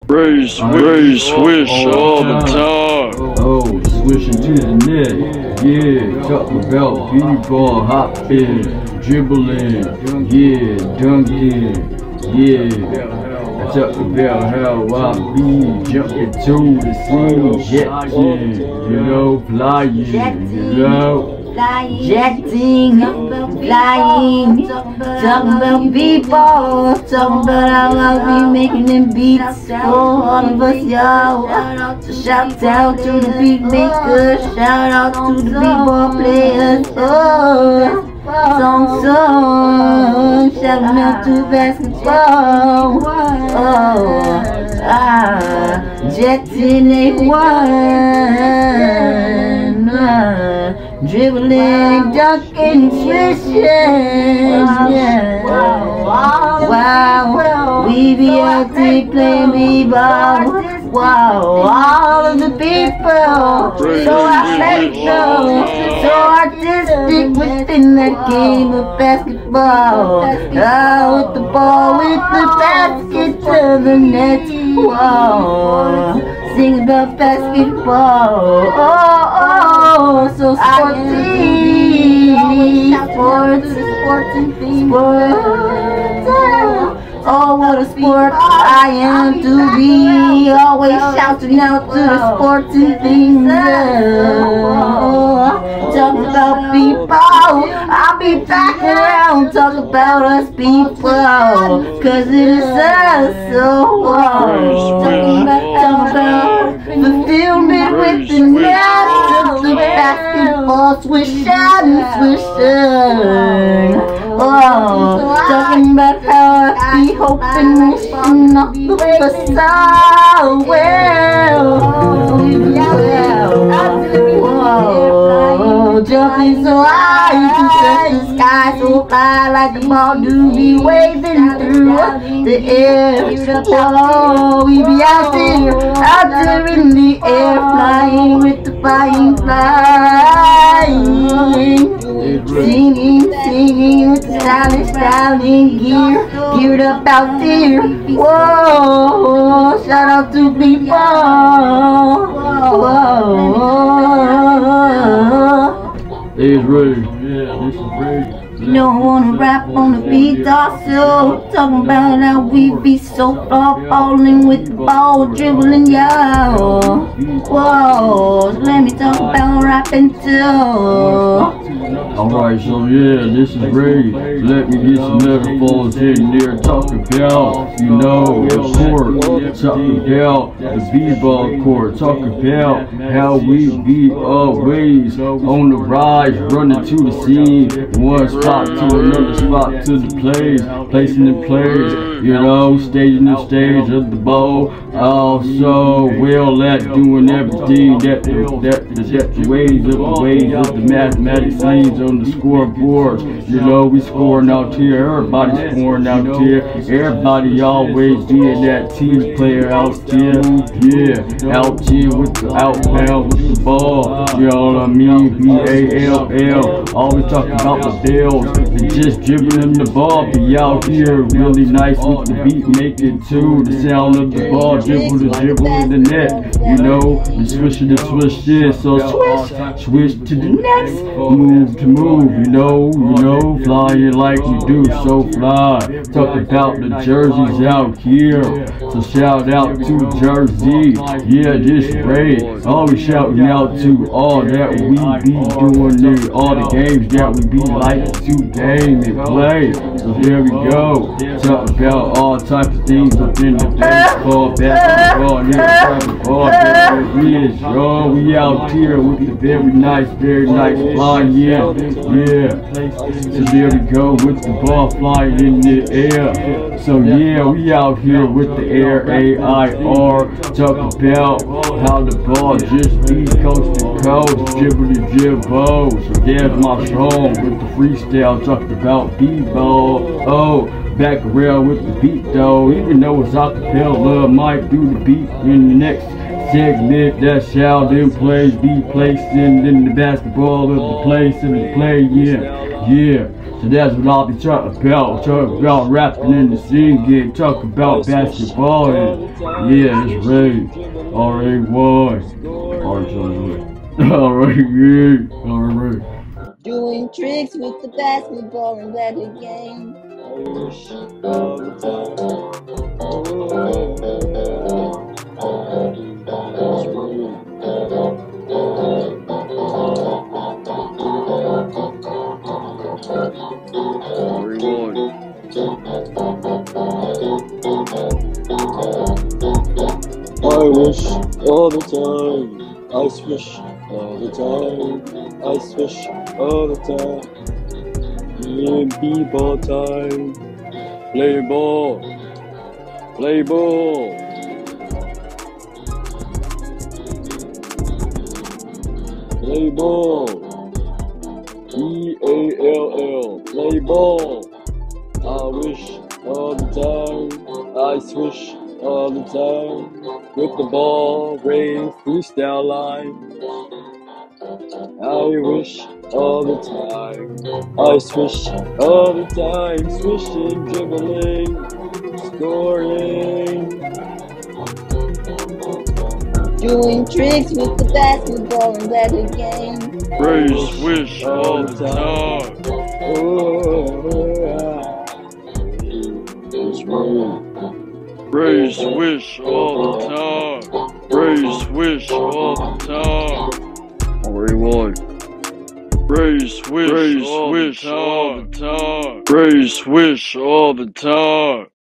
Raise, swish all the time. Oh, swishing to the net. Yeah, talk about b-ball, hopping, dribbling. Yeah, dunking. Yeah, I talk about how I be jumping to the scene, jetting, you know, flying, you know. Jetting, flying, talking about people, talking about how I'll be making them beats for all of us, y'all. So shout out to the beat makers, shout out to the b-ball players, shouting out to basketball, jetting dribbling, dunking, swishing, yeah. Wow, we be out there playing b-ball. Wow, all of the people, so athletic, so artistic within that game of basketball. With the ball, with the basket to the net. Wow, sing about basketball. So sports and things. Oh, what a sport I am to be. Always shouting out to the sports and things. Talk about people. I'll be back around. Talk about us people. Cause it is us. Talking about fulfillment with the net of the basketball. Swishing. Talking about how I be hoping, wishing off the star. Jumping so high, you can touch the sky so high, like the ball do be waving through the air. Whoa, we be out there in the air, flying with the flying. Singing with the styling gear, geared up out there. Whoa, shout out to people. It's ready. Yeah, this is ready. You know I wanna rap on the beat also. Talking about how we be so far falling with the ball, dribbling, y'all. Whoa, so let me talk about rapping too. Alright, so yeah, this is Ray. Let me get some metaphors in there. Talk about, you know, the court. Talk about the b-ball court. Talk about how we be always on the rise, running to the scene, one spot to another spot to the plays, placing the plays, you know, staging the stage of the ball. Also, well at doing everything that the ways of the mathematics scenes on the scoreboards. You know, we scoring out here, everybody's scoring out here. Everybody always being that team player out here. Yeah, out here with the outbound with the ball. You know what I mean? B-A-L-L. Always talking about the bills and just dribbling the ball. Be out here really nice with the beat making too. The sound of the ball, dribble in the net. You know, the swish in. So switch to the next move to move. You know, flying like we do, so fly. Talk about the jerseys out here. So shout out to Jersey. Yeah, this Ray. Always shouting out to all that we be doing there, all the games that we be like to game and play. So here we go. Talk about all types of things within the baseball, basketball, and basketball. We out here with the very nice flying. Yeah. So there we go with the ball flying in the air. So yeah, we out here with the air, A-I-R. Talk about how the ball just be coast to coast, dribble. So there's my song with the freestyle. Talked about b-ball. Back around with the beat though. Even though it's acapella, might do the beat in the next segment. That's how them plays be placed in the basketball of the place and the play. Yeah. So that's what I'll be talking about. Talk about rapping in the scene, get talk about basketball. And yeah, it's right. RA1. Alright, yeah. Alright. Doing tricks with the basketball and that game. I wish all the time. I swish all the time. I swish all the time. In b-ball time. Play ball. Play ball. Play ball. B-A-L-L. Play ball. I wish all the time. I swish all the time. With the ball, raised freestyle line. I wish all the time. I swish all the time. Swishing, dribbling, scoring. Doing tricks with the basketball and that game. Raise swish all the time. Raise swish all the time. Raise swish all the time. Already won. Raise swish all the time. Raise swish all the time.